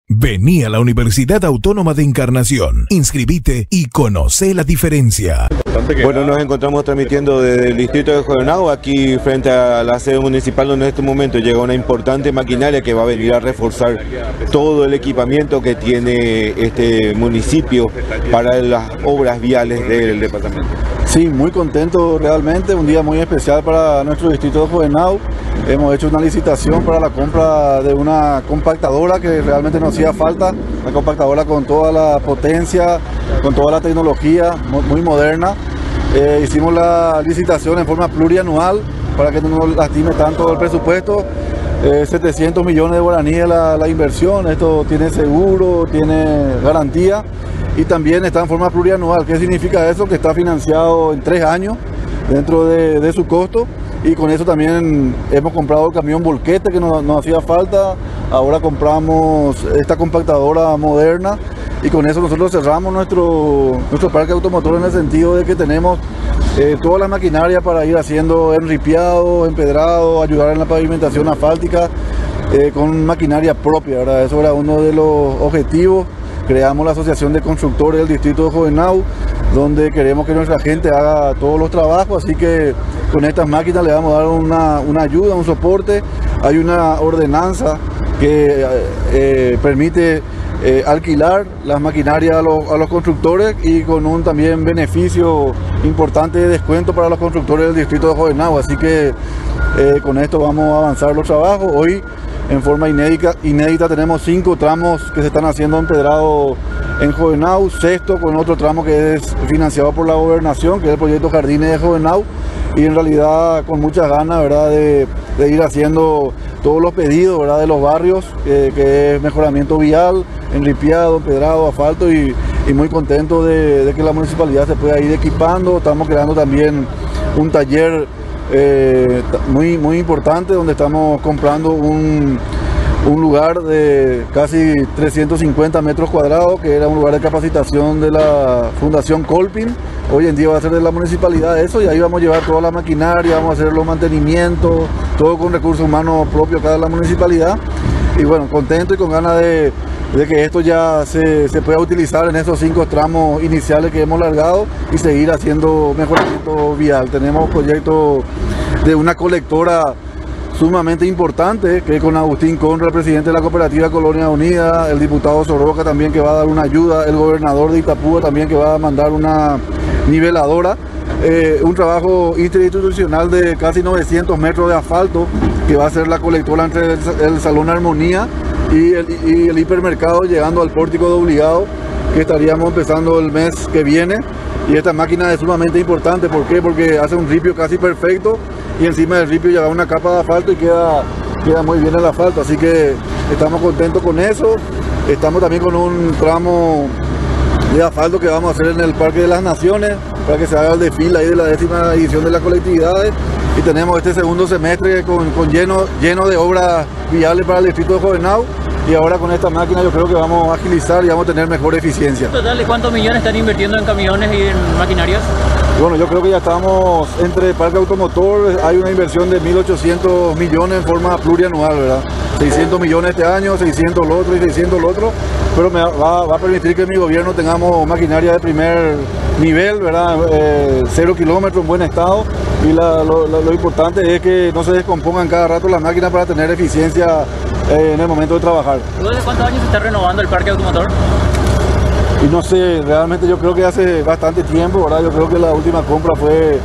Vení a la Universidad Autónoma de Encarnación, inscribite y conoce la diferencia. Bueno, nos encontramos transmitiendo desde el distrito de Jovenau, aquí frente a la sede municipal, donde en este momento llega una importante maquinaria que va a venir a reforzar todo el equipamiento que tiene este municipio para las obras viales del departamento. Sí, muy contento realmente, un día muy especial para nuestro distrito de Jovenau. Hemos hecho una licitación para la compra de una compactadora que realmente nos hacía falta, una compactadora con toda la potencia, con toda la tecnología, muy moderna. Hicimos la licitación en forma plurianual para que no nos lastime tanto el presupuesto. 700 millones de guaraníes la inversión, esto tiene seguro, tiene garantía y también está en forma plurianual. ¿Qué significa eso? Que está financiado en 3 años dentro de su costo. Y con eso también hemos comprado el camión volquete que nos hacía falta. Ahora compramos esta compactadora moderna y con eso nosotros cerramos nuestro parque automotor, en el sentido de que tenemos toda la maquinaria para ir haciendo enripiado, empedrado, ayudar en la pavimentación asfáltica con maquinaria propia, ¿verdad? Eso era uno de los objetivos. Creamos la Asociación de Constructores del Distrito de Jovenau, donde queremos que nuestra gente haga todos los trabajos, así que con estas máquinas le vamos a dar una ayuda, un soporte. Hay una ordenanza que permite alquilar las maquinarias a los constructores y con un también beneficio importante de descuento para los constructores del Distrito de Jovenau, así que con esto vamos a avanzar los trabajos. Hoy, en forma inédita tenemos 5 tramos que se están haciendo empedrado en Jovenau, 6º con otro tramo que es financiado por la gobernación, que es el proyecto Jardines de Jovenau, y en realidad con muchas ganas, ¿verdad?, de ir haciendo todos los pedidos, ¿verdad?, de los barrios, que es mejoramiento vial, enripiado, empedrado, asfalto, y muy contento de que la municipalidad se pueda ir equipando. Estamos creando también un taller muy importante, donde estamos comprando un lugar de casi 350 metros cuadrados, que era un lugar de capacitación de la Fundación Colpin. Hoy en día va a ser de la municipalidad eso, y ahí vamos a llevar toda la maquinaria, vamos a hacer los mantenimientos, todo con recursos humanos propios acá de la municipalidad. Y bueno, contento y con ganas de que esto ya se pueda utilizar en esos 5 tramos iniciales que hemos largado y seguir haciendo mejoramiento vial. Tenemos proyectos de una colectora sumamente importante, que es con Agustín Conra, el presidente de la cooperativa Colonia Unida, el diputado Soroca también, que va a dar una ayuda, el gobernador de Itapúa también, que va a mandar una niveladora. Un trabajo interinstitucional de casi 900 metros de asfalto, que va a ser la colectora entre el Salón Armonía y el hipermercado, llegando al pórtico de Obligado, que estaríamos empezando el mes que viene. Y esta máquina es sumamente importante. ¿Por qué? Porque hace un ripio casi perfecto, y encima del ripio lleva una capa de asfalto y queda muy bien el asfalto, así que estamos contentos con eso. Estamos también con un tramo de asfalto que vamos a hacer en el Parque de las Naciones, para que se haga el desfile ahí de la 10ª edición de las colectividades, y tenemos este segundo semestre con lleno de obras viales para el distrito de Jovenau, y ahora con esta máquina yo creo que vamos a agilizar y vamos a tener mejor eficiencia. ¿Total de cuántos millones están invirtiendo en camiones y en maquinarias? Bueno, yo creo que ya estamos entre parque automotor, hay una inversión de 1.800 millones en forma plurianual, ¿verdad? 600 millones este año, 600 el otro y 600 el otro, pero va a permitir que en mi gobierno tengamos maquinaria de primer nivel, ¿verdad? 0 kilómetros en buen estado, y lo importante es que no se descompongan cada rato las máquinas para tener eficiencia en el momento de trabajar. ¿Luego de cuántos años se está renovando el parque automotor? Y no sé, realmente yo creo que hace bastante tiempo, ¿verdad? Yo creo que la última compra fue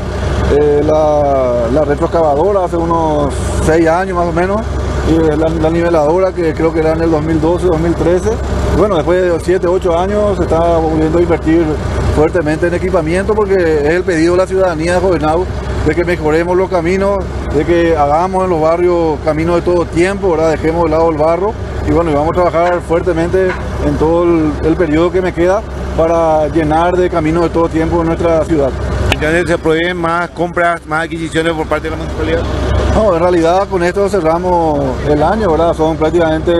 la retroexcavadora hace unos 6 años más o menos, y la niveladora, que creo que era en el 2012, 2013. Bueno, después de 7, 8 años se está volviendo a invertir fuertemente en equipamiento, porque es el pedido de la ciudadanía de Jovenau, de que mejoremos los caminos, de que hagamos en los barrios caminos de todo tiempo, ¿verdad? Dejemos de lado el barro, y bueno, y vamos a trabajar fuertemente en todo el periodo que me queda para llenar de caminos de todo tiempo en nuestra ciudad. Entonces, ¿se prohíben más compras, más adquisiciones por parte de la municipalidad? No, en realidad con esto cerramos el año, ¿verdad? Son prácticamente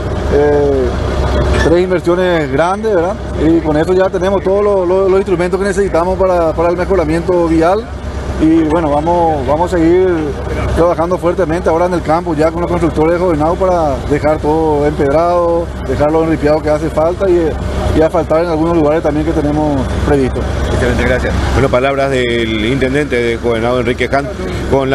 3 inversiones grandes, ¿verdad? Y con eso ya tenemos todos los instrumentos que necesitamos para el mejoramiento vial. Y bueno, vamos a seguir trabajando fuertemente ahora en el campo ya con los constructores de Jovenau para dejar todo empedrado, dejar lo enripiado que hace falta y asfaltar en algunos lugares también que tenemos previsto. Excelente, gracias. Bueno, palabras del intendente de Jovenau, Enrique Khan, con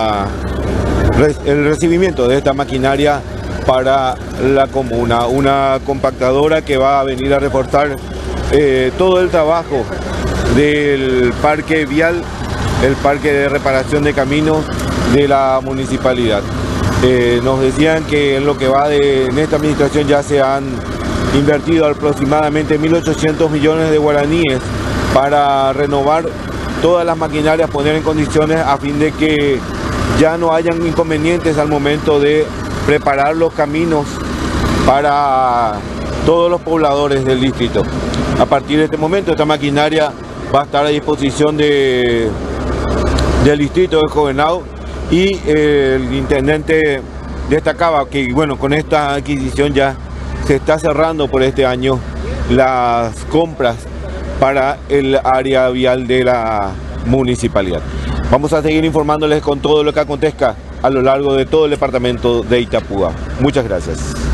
el recibimiento de esta maquinaria para la comuna, una compactadora que va a venir a reforzar todo el trabajo del parque vial, el parque de reparación de caminos de la municipalidad. Nos decían que en lo que va en esta administración ya se han invertido aproximadamente 1.800 millones de guaraníes para renovar todas las maquinarias, poner en condiciones a fin de que ya no hayan inconvenientes al momento de preparar los caminos para todos los pobladores del distrito. A partir de este momento esta maquinaria va a estar a disposición del distrito de Jovenau y el intendente destacaba que bueno, con esta adquisición ya se está cerrando por este año las compras para el área vial de la municipalidad. Vamos a seguir informándoles con todo lo que acontezca a lo largo de todo el departamento de Itapúa. Muchas gracias.